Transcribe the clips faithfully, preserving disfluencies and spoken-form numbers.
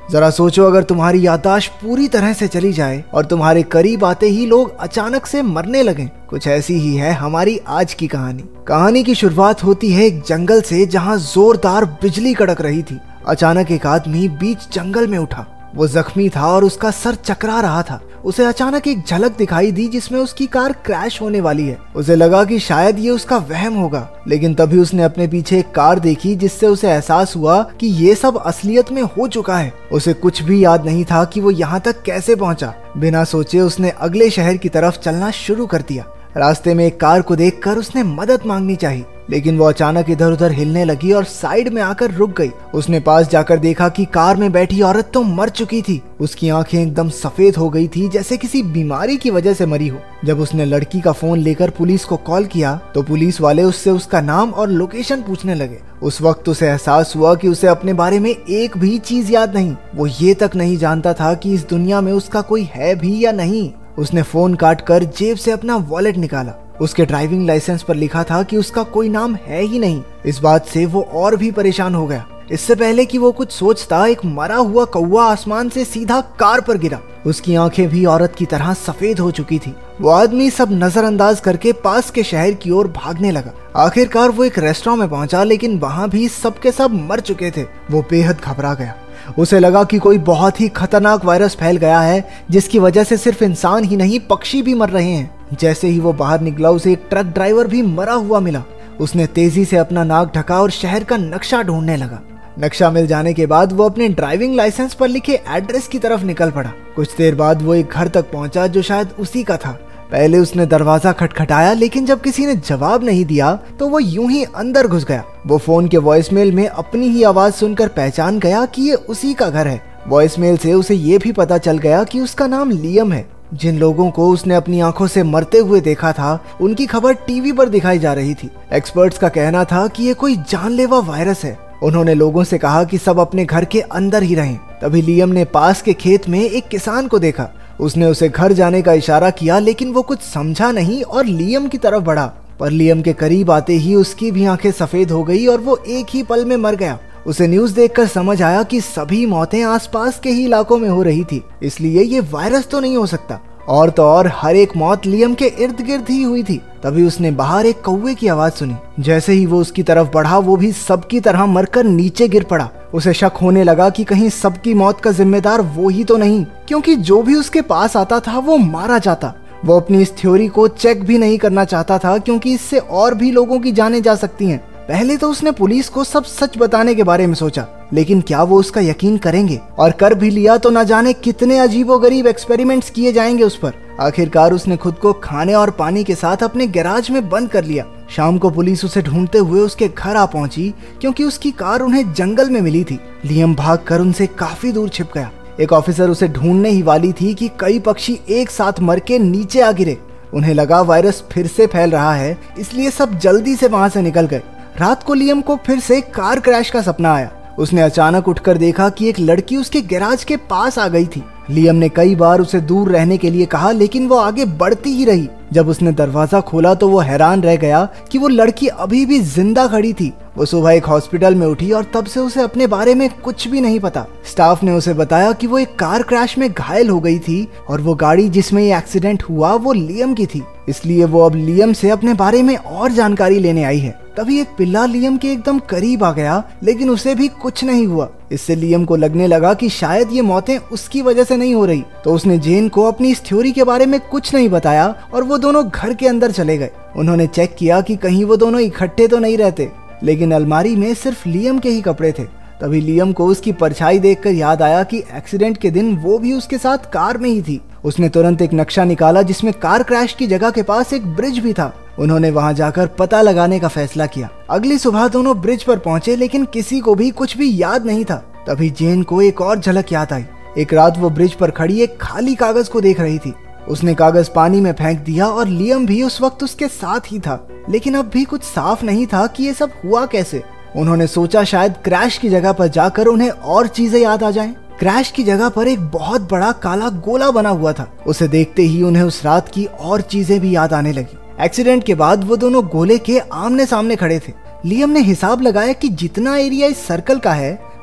जरा सोचो, अगर तुम्हारी याददाश्त पूरी तरह से चली जाए और तुम्हारे करीब आते ही लोग अचानक से मरने लगे। कुछ ऐसी ही है हमारी आज की कहानी। कहानी की शुरुआत होती है एक जंगल से, जहां जोरदार बिजली कड़क रही थी। अचानक एक आदमी बीच जंगल में उठा। वो जख्मी था और उसका सर चकरा रहा था। उसे अचानक एक झलक दिखाई दी जिसमें उसकी कार क्रैश होने वाली है। उसे लगा कि शायद ये उसका वहम होगा, लेकिन तभी उसने अपने पीछे एक कार देखी जिससे उसे एहसास हुआ कि ये सब असलियत में हो चुका है। उसे कुछ भी याद नहीं था कि वो यहाँ तक कैसे पहुँचा। बिना सोचे उसने अगले शहर की तरफ चलना शुरू कर दिया। रास्ते में एक कार को देखकर उसने मदद मांगनी चाहिए, लेकिन वो अचानक इधर उधर हिलने लगी और साइड में आकर रुक गई। उसने पास जाकर देखा कि कार में बैठी औरत तो मर चुकी थी। उसकी आंखें एकदम सफेद हो गई थी, जैसे किसी बीमारी की वजह से मरी हो। जब उसने लड़की का फोन लेकर पुलिस को कॉल किया तो पुलिस वाले उससे उसका नाम और लोकेशन पूछने लगे। उस वक्त उसे एहसास हुआ कि उसे अपने बारे में एक भी चीज याद नहीं। वो ये तक नहीं जानता था कि इस दुनिया में उसका कोई है भी या नहीं। उसने फोन काट कर जेब से अपना वॉलेट निकाला। उसके ड्राइविंग लाइसेंस पर लिखा था कि उसका कोई नाम है ही नहीं। इस बात से वो और भी परेशान हो गया। इससे पहले कि वो कुछ सोचता, एक मरा हुआ कौवा आसमान से सीधा कार पर गिरा। उसकी आंखें भी औरत की तरह सफेद हो चुकी थी। वो आदमी सब नजरअंदाज करके पास के शहर की ओर भागने लगा। आखिरकार वो एक रेस्टोरेंट में पहुंचा, लेकिन वहां भी सबके सब मर चुके थे। वो बेहद घबरा गया। उसे लगा कि कोई बहुत ही खतरनाक वायरस फैल गया है, जिसकी वजह से सिर्फ इंसान ही नहीं पक्षी भी मर रहे हैं। जैसे ही वो बाहर निकला, उसे एक ट्रक ड्राइवर भी मरा हुआ मिला। उसने तेजी से अपना नाक ढका और शहर का नक्शा ढूंढने लगा। नक्शा मिल जाने के बाद वो अपने ड्राइविंग लाइसेंस पर लिखे एड्रेस की तरफ निकल पड़ा। कुछ देर बाद वो एक घर तक पहुंचा जो शायद उसी का था। पहले उसने दरवाजा खटखटाया, लेकिन जब किसी ने जवाब नहीं दिया तो वो यूं ही अंदर घुस गया। वो फोन के वॉइसमेल में अपनी ही आवाज सुनकर पहचान गया कि ये उसी का घर है। वॉइसमेल से उसे ये भी पता चल गया कि उसका नाम लियम है। जिन लोगों को उसने अपनी आंखों से मरते हुए देखा था, उनकी खबर टीवी पर दिखाई जा रही थी। एक्सपर्ट्स का कहना था कि ये कोई जानलेवा वायरस है। उन्होंने लोगों से कहा कि सब अपने घर के अंदर ही रहें। तभी लियम ने पास के खेत में एक किसान को देखा। उसने उसे घर जाने का इशारा किया, लेकिन वो कुछ समझा नहीं और लियम की तरफ बढ़ा। पर लियम के करीब आते ही उसकी भी आंखें सफेद हो गई और वो एक ही पल में मर गया। उसे न्यूज देखकर समझ आया कि सभी मौतें आसपास के ही इलाकों में हो रही थी, इसलिए ये वायरस तो नहीं हो सकता। और तो और हर एक मौत लियम के इर्द गिर्द ही हुई थी। तभी उसने बाहर एक कौवे की आवाज सुनी। जैसे ही वो उसकी तरफ बढ़ा, वो भी सबकी तरह मरकर नीचे गिर पड़ा। उसे शक होने लगा कि कहीं सबकी मौत का जिम्मेदार वो ही तो नहीं, क्योंकि जो भी उसके पास आता था वो मारा जाता। वो अपनी इस थ्योरी को चेक भी नहीं करना चाहता था, क्योंकि इससे और भी लोगों की जानें जा सकती हैं। पहले तो उसने पुलिस को सब सच बताने के बारे में सोचा, लेकिन क्या वो उसका यकीन करेंगे? और कर भी लिया तो न जाने कितने अजीबोगरीब एक्सपेरिमेंट्स किए जाएंगे उस पर। आखिरकार उसने खुद को खाने और पानी के साथ अपने गैराज में बंद कर लिया। शाम को पुलिस उसे ढूंढते हुए उसके घर आ पहुंची, क्योंकि उसकी कार उन्हें जंगल में मिली थी। लियम भागकर उनसे काफी दूर छिप गया। एक ऑफिसर उसे ढूंढने ही वाली थी कि कई पक्षी एक साथ मर के नीचे आ गिरे। उन्हें लगा वायरस फिर से फैल रहा है, इसलिए सब जल्दी से वहां से निकल गए। रात को लियम को फिर से कार क्रैश का सपना आया। उसने अचानक उठकर देखा कि एक लड़की उसके गैराज के पास आ गई थी। लियम ने कई बार उसे दूर रहने के लिए कहा, लेकिन वो आगे बढ़ती ही रही। जब उसने दरवाजा खोला तो वो हैरान रह गया कि वो लड़की अभी भी जिंदा खड़ी थी। वो सुबह एक हॉस्पिटल में उठी और तब से उसे अपने बारे में कुछ भी नहीं पता। स्टाफ ने उसे बताया कि वो एक कार क्रैश में घायल हो गई थी और वो गाड़ी जिसमें ये एक्सीडेंट हुआ वो लियम की थी, इसलिए वो अब लियम से अपने बारे में और जानकारी लेने आई है। तभी एक पिल्ला लियम के एकदम करीब आ गया, लेकिन उसे भी कुछ नहीं हुआ। इससे लियम को लगने लगा कि शायद ये मौतें उसकी वजह से नहीं हो रही, तो उसने जेन को अपनी इस थ्योरी के बारे में कुछ नहीं बताया और वो दोनों घर के अंदर चले गए। उन्होंने चेक किया कि कहीं वो दोनों इकट्ठे तो नहीं रहते, लेकिन अलमारी में सिर्फ लियम के ही कपड़े थे। तभी लियम को उसकी परछाई देखकर याद आया कि एक्सीडेंट के दिन वो भी उसके साथ कार में ही थी। उसने तुरंत एक नक्शा निकाला जिसमें कार क्रैश की जगह के पास एक ब्रिज भी था। उन्होंने वहां जाकर पता लगाने का फैसला किया। अगली सुबह दोनों ब्रिज पर पहुंचे, लेकिन किसी को भी कुछ भी याद नहीं था। तभी जेन को एक और झलक याद आई। एक रात वो ब्रिज पर खड़ी एक खाली कागज को देख रही थी। उसने कागज पानी में फेंक दिया और लियम भी उस वक्त उसके साथ ही था, लेकिन अब भी कुछ साफ नहीं था कि ये सब हुआ कैसे। उन्होंने सोचा शायद क्रैश की जगह पर जाकर उन्हें और चीजें याद आ जाएं। क्रैश की जगह पर एक बहुत बड़ा काला गोला बना हुआ था। उसे देखते ही उन्हें उस रात की और चीजें भी याद आने लगी। एक्सीडेंट के बाद वो दोनों गोले के आमने सामने खड़े थे। लियम ने हिसाब लगाया कि जितना एरिया इस सर्कल का है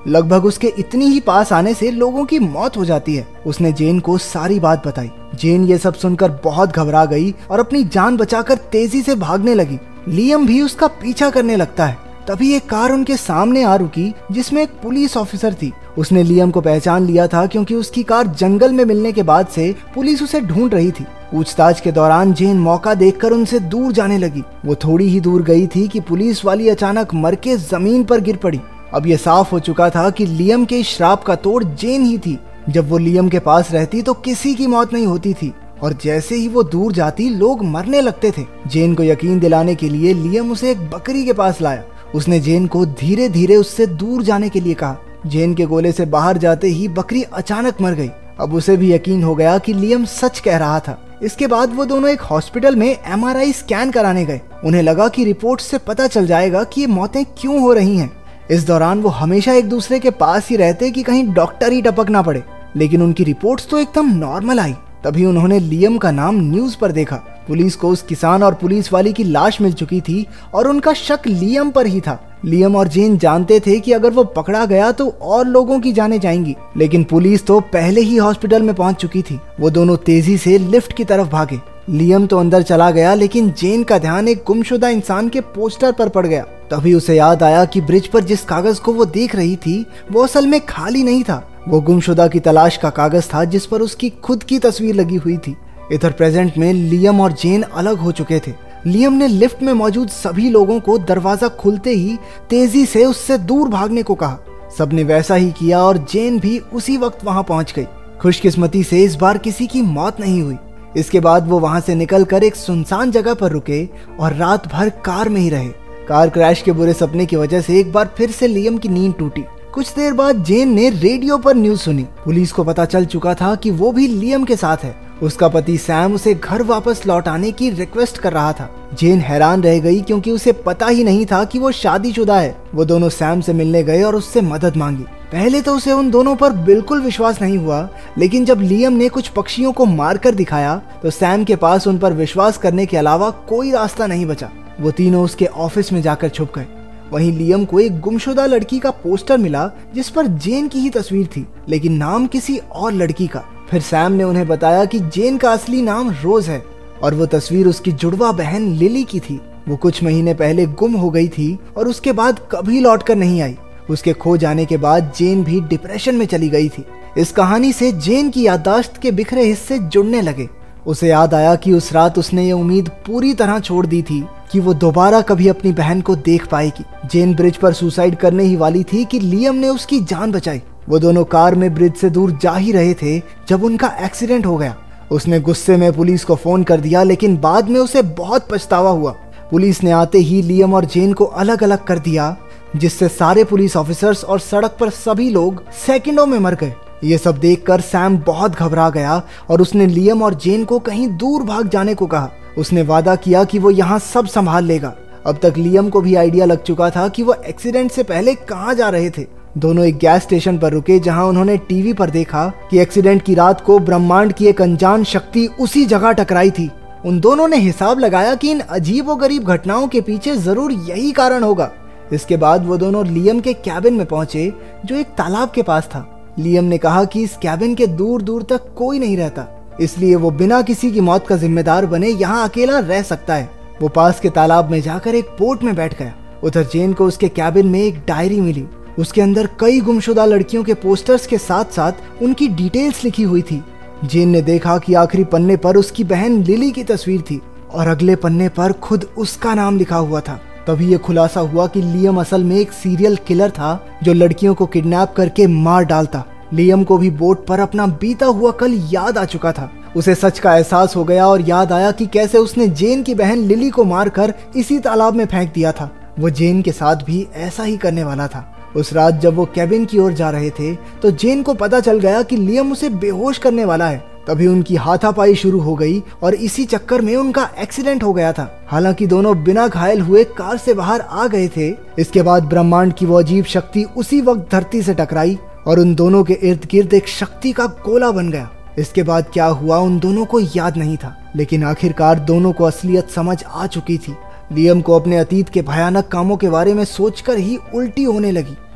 लगभग उसके इतनी ही पास आने से लोगों की मौत हो जाती है। उसने जेन को सारी बात बताई। जेन ये सब सुनकर बहुत घबरा गई और अपनी जान बचाकर तेजी से भागने लगी। लियम भी उसका पीछा करने लगता है। तभी एक कार उनके सामने आ रुकी जिसमें एक पुलिस ऑफिसर थी। उसने लियम को पहचान लिया था क्योंकि उसकी कार जंगल में मिलने के बाद से पुलिस उसे ढूंढ रही थी। पूछताछ के दौरान जेन मौका देखकर उनसे दूर जाने लगी। वो थोड़ी ही दूर गई थी कि पुलिस वाली अचानक मर के जमीन पर गिर पड़ी। अब ये साफ हो चुका था कि लियम के श्राप का तोड़ जेन ही थी। जब वो लियम के पास रहती तो किसी की मौत नहीं होती थी और जैसे ही वो दूर जाती लोग मरने लगते थे। जेन को यकीन दिलाने के लिए लियम उसे एक बकरी के पास लाया। उसने जेन को धीरे धीरे उससे दूर जाने के लिए कहा। जेन के गोले से बाहर जाते ही बकरी अचानक मर गई। अब उसे भी यकीन हो गया कि लियम सच कह रहा था। इसके बाद वो दोनों एक हॉस्पिटल में एम आर आई स्कैन कराने गए। उन्हें लगा कि रिपोर्ट से पता चल जाएगा कि ये मौतें क्यों हो रही हैं। इस दौरान वो हमेशा एक दूसरे के पास ही रहते कि कहीं डॉक्टर ही टपक ना पड़े, लेकिन उनकी रिपोर्ट्स तो एकदम नॉर्मल आई। तभी उन्होंने लियम का नाम न्यूज पर देखा। पुलिस को उस किसान और पुलिस वाली की लाश मिल चुकी थी और उनका शक लियम पर ही था। लियम और जेन जानते थे कि अगर वो पकड़ा गया तो और लोगों की जानें जाएंगी, लेकिन पुलिस तो पहले ही हॉस्पिटल में पहुंच चुकी थी। वो दोनों तेजी से लिफ्ट की तरफ भागे। लियम तो अंदर चला गया, लेकिन जेन का ध्यान एक गुमशुदा इंसान के पोस्टर पर पड़ गया। तभी उसे याद आया कि ब्रिज पर जिस कागज को वो देख रही थी वो असल में खाली नहीं था। वो गुमशुदा की तलाश का कागज था जिस पर उसकी खुद की तस्वीर लगी हुई थी। इधर प्रेजेंट में लियम और जेन अलग हो चुके थे। लियम ने लिफ्ट में मौजूद सभी लोगों को दरवाजा खुलते ही तेजी से उससे दूर भागने को कहा। सबने वैसा ही किया और जेन भी उसी वक्त वहां पहुंच गई। खुशकिस्मती से इस बार किसी की मौत नहीं हुई। इसके बाद वो वहां से निकलकर एक सुनसान जगह पर रुके और रात भर कार में ही रहे। कार क्रैश के बुरे सपने की वजह से एक बार फिर से लियम की नींद टूटी। कुछ देर बाद जेन ने रेडियो पर न्यूज सुनी। पुलिस को पता चल चुका था कि वो भी लियम के साथ है। उसका पति सैम उसे घर वापस लौट आने की रिक्वेस्ट कर रहा था। जेन हैरान रह गई क्योंकि उसे पता ही नहीं था कि वो शादीशुदा है। वो दोनों सैम से मिलने गए और उससे मदद मांगी। पहले तो उसे उन दोनों पर बिल्कुल विश्वास नहीं हुआ, लेकिन जब लियम ने कुछ पक्षियों को मारकर दिखाया तो सैम के पास उन पर विश्वास करने के अलावा कोई रास्ता नहीं बचा। वो तीनों उसके ऑफिस में जाकर छुप गए। वहीं लियम को एक गुमशुदा लड़की का पोस्टर मिला जिस पर जेन की ही तस्वीर थी, लेकिन नाम किसी और लड़की का। फिर सैम ने उन्हें बताया कि जेन का असली नाम रोज है और वो तस्वीर उसकी जुड़वा बहन लिली की थी। वो कुछ महीने पहले गुम हो गई थी और उसके बाद कभी लौटकर नहीं आई। उसके खो जाने के बाद जेन भी डिप्रेशन में चली गई थी। इस कहानी से जेन की याददाश्त के बिखरे हिस्से जुड़ने लगे। उसे याद आया कि उस रात उसने ये उम्मीद पूरी तरह छोड़ दी थी कि वो दोबारा कभी अपनी बहन को देख पाएगी। जेन ब्रिज पर सुसाइड करने ही वाली थी कि लियम ने उसकी जान बचाई। वो दोनों कार में ब्रिज से दूर जा ही रहे थे जब उनका एक्सीडेंट हो गया। उसने गुस्से में पुलिस को फोन कर दिया, लेकिन बाद में उसे बहुत पछतावा हुआ। पुलिस ने आते ही लियम और जेन को अलग अलग कर दिया, जिससे सारे पुलिस ऑफिसर्स और सड़क पर सभी लोग सेकंडों में मर गए। ये सब देखकर सैम बहुत घबरा गया और उसने लियम और जेन को कहीं दूर भाग जाने को कहा। उसने वादा किया कि वो यहाँ सब संभाल लेगा। अब तक लियम को भी आइडिया लग चुका था कि वो एक्सीडेंट से पहले कहाँ जा रहे थे। दोनों एक गैस स्टेशन पर रुके जहां उन्होंने टीवी पर देखा कि एक्सीडेंट की रात को ब्रह्मांड की एक अनजान शक्ति उसी जगह टकराई थी। उन दोनों ने हिसाब लगाया कि इन अजीबोगरीब घटनाओं के पीछे जरूर यही कारण होगा। इसके बाद वो दोनों लियम के कैबिन में पहुंचे जो एक तालाब के पास था। लियम ने कहा कि इस कैबिन के दूर दूर तक कोई नहीं रहता, इसलिए वो बिना किसी की मौत का जिम्मेदार बने यहाँ अकेला रह सकता है। वो पास के तालाब में जाकर एक बोट में बैठ गया। उधर जेन को उसके कैबिन में एक डायरी मिली। उसके अंदर कई गुमशुदा लड़कियों के पोस्टर्स के साथ साथ उनकी डिटेल्स लिखी हुई थी। जेन ने देखा कि आखिरी पन्ने पर उसकी बहन लिली की तस्वीर थी और अगले पन्ने पर खुद उसका नाम लिखा हुआ था। तभी ये खुलासा हुआ कि लियम असल में एक सीरियल किलर था जो लड़कियों को किडनैप करके मार डालता। लियम को भी बोट पर अपना बीता हुआ कल याद आ चुका था। उसे सच का एहसास हो गया और याद आया कि कैसे उसने जेन की बहन लिली को मारकर इसी तालाब में फेंक दिया था। वो जेन के साथ भी ऐसा ही करने वाला था। उस रात जब वो कैबिन की ओर जा रहे थे तो जेन को पता चल गया कि लियम उसे बेहोश करने वाला है। तभी उनकी हाथापाई शुरू हो गई और इसी चक्कर में उनका एक्सीडेंट हो गया था। हालांकि दोनों बिना घायल हुए कार से बाहर आ गए थे। इसके बाद ब्रह्मांड की वो अजीब शक्ति उसी वक्त धरती से टकराई और उन दोनों के इर्द गिर्द एक शक्ति का गोला बन गया। इसके बाद क्या हुआ उन दोनों को याद नहीं था, लेकिन आखिरकार दोनों को असलियत समझ आ चुकी थी। लियम को अपने अतीत के भयानक कामों के बारे में सोचकर ही उल्टी होने लगी।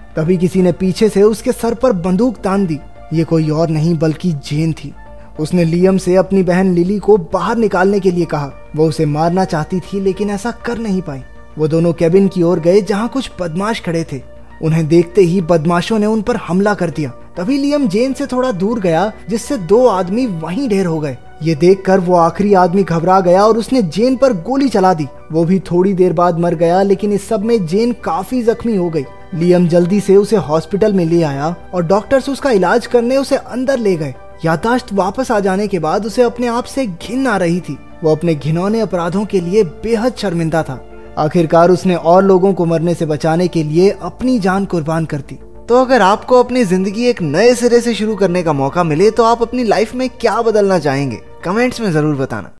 तभी किसी ने पीछे से उसके सर पर बंदूक तान दी। ये कोई और नहीं बल्कि जेन थी। उसने लियम से अपनी बहन लिली को बाहर निकालने के लिए कहा। वो उसे मारना चाहती थी लेकिन ऐसा कर नहीं पाई। वो दोनों केबिन की ओर गए जहाँ कुछ बदमाश खड़े थे। उन्हें देखते ही बदमाशों ने उन पर हमला कर दिया। तभी लियम जेन से थोड़ा दूर गया जिससे दो आदमी वहीं ढेर हो गए। ये देखकर वो आखिरी आदमी घबरा गया और उसने जेन पर गोली चला दी। वो भी थोड़ी देर बाद मर गया, लेकिन इस सब में जेन काफी जख्मी हो गई। लियम जल्दी से उसे हॉस्पिटल में ले आया और डॉक्टर्स उसका इलाज करने उसे अंदर ले गए। याददाश्त वापस आ जाने के बाद उसे अपने आप से घिन आ रही थी। वो अपने घिनौने अपराधों के लिए बेहद शर्मिंदा था। आखिरकार उसने और लोगों को मरने से बचाने के लिए अपनी जान कुर्बान कर दी। तो अगर आपको अपनी जिंदगी एक नए सिरे से शुरू करने का मौका मिले तो आप अपनी लाइफ में क्या बदलना चाहेंगे? कमेंट्स में जरूर बताना।